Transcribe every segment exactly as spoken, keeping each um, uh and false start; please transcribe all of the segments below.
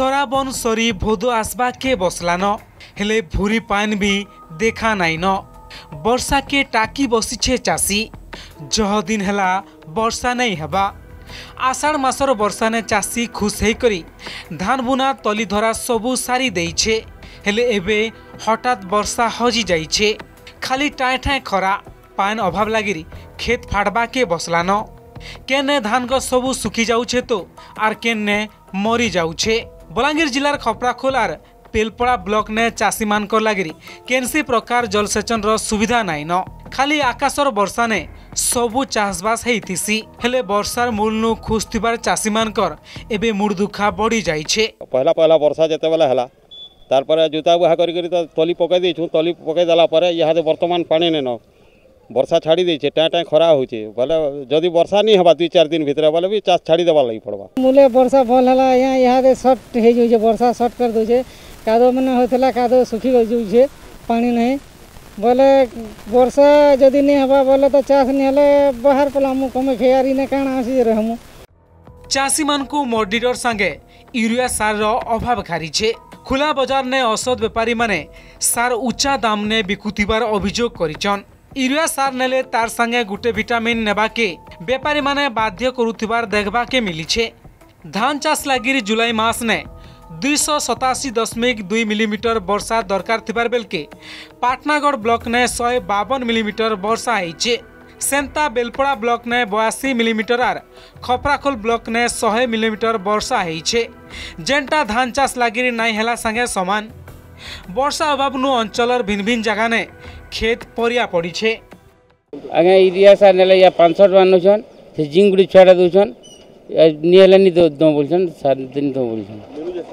सराबन सरी भोद आसबा के बसलान हेले भूरी पान भी देखा नाई न। वर्षा के टाकी बसीछे चाषी जह दिन हेला वर्षा नहीं हेबा। आषाढ़ मासर वर्षा ने चाषी खुश है करी धान बुना तली धरा सबू सारी देइछे। हेले एबे हठात वर्षा हजी जाइछे। खाली टाए ठाए खरा पान अभाव लागिरी खेत फाड़बा के बसलान। केने धान को सबू सुखी जाउछे तो आर केने मरी जाउछे। बलांगीर जिलार खपराखोल आर पेलपड़ा ब्लॉक ने चाषी मान लागिरी केनसी प्रकार जलसेचन रो सुविधा नाई न। खाली आकाशर वर्षा ने सबू चाषबास हेइथिसी हेले वर्षार मूल नु खुश थिबार चाषी मानकर एबे मुड़ दुखा बढ़ी जाइछे। पहला पहला वर्षा जेते बेला हला तार पर जुता बुहा करी करी तो तली पकै देछु। तली पकै देला पर यहाँ वर्तमान पानी ने न वर्षा छाड़ी देछे। टाए टाए खरा होचे बोले जदि वर्षा नहीं हबा दुई चार दिन भितर बोले भी चाष छाड़ी देबा लगी पड़बा। मूले वर्षा भल हला यहाँ यहाँ दे शॉर्ट हे जो वर्षा शॉर्ट कर दोछे। कादो मने होतला कादो सुखी गई पानी नहीं बोले वर्षा जदि नहीं हबा बोले तो चाष नहीं हेले बाहर पलामु कमे खेयारी ने काना आसी रहमु। चाषी मान को मर्डीर संगे यूरिया सार रो अभाव खारिछे। खुला बाजार ने औषध व्यापारी माने सार उच्चा दाम ने बिकुतिबार अभियोग करिछन। यूरिया सार नेले तार संगे गुटे विटामिन नेबा के व्यापारी माने बाध्य करुथिबार देखबा के मिलिछे। धान चाष लागिरी जुलाई मास ने दुई सौ सतासी दशमिक दुई मिलीमीटर वर्षा दरकार थिबार बेलके पाटनागढ़ ब्लॉक ने सौ बावन मिलीमीटर वर्षा होइछे। सेंता बेलपड़ा ब्लॉक ने बयासी मिलीमीटर आर खपराखोल ब्लॉक ने सौ मिलीमीटर वर्षा होइछे। जेंटा धान चाष लागिरी नाई हेला संगे समान। वर्षा अभाव नु अंचलर भिन्न भिन्न जगह ने खेत परिया पड़ीछे। आगे यूरिया सार नेले या पाँच सौ टका नौछन से जिंगुड़ी छाड़ा दोछन निहलानी दो दो बोलछन सार दिन दो बोलछन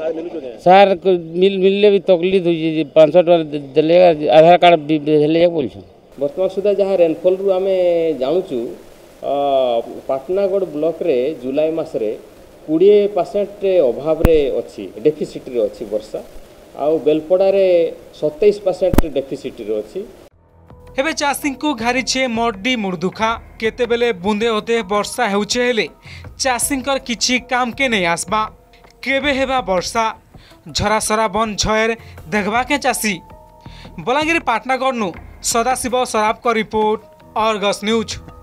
सार मिल मिलले भी तकलीफ होई पाँच सौ टका देले आधार कार्ड देले बोलछन। वर्तमान सुधा जहाँ रेनफॉल रु आमे जानुचु पाटनागढ़ ब्लॉक रे जुलाई मास रे बीस परसेंट अभाव रे अछि डेफिसिट रे अछि वर्षा आउ बेलपड़ा रे सत्ताईस परसेंट डेफिसिट रे अछि। हेबे चाषी को घारिछे मड्डी मुर्दुखा केते बेले बुंदे होते वर्षा हेउछे हेले चाषींकर किछि काम के नहीं आसबा। केबे हेबा वर्षा झरासरा बन झयर देखबा के चाषी। बलांगीर पाटनागढ़ नु सदाशिव सराफ को रिपोर्ट अर्गस न्यूज।